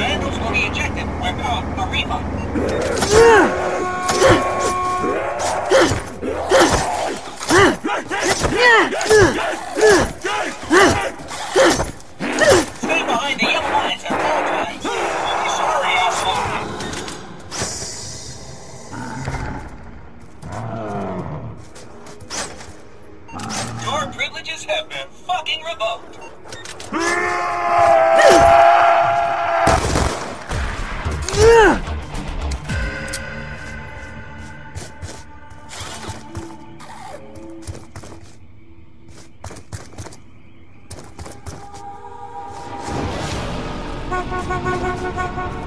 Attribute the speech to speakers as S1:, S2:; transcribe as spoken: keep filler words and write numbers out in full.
S1: Vandals will be ejected. We're caught. A refund. Stay behind the yellow lines at all times. We'll be sorry outside. Your privileges have been fucking revoked.
S2: Thank you.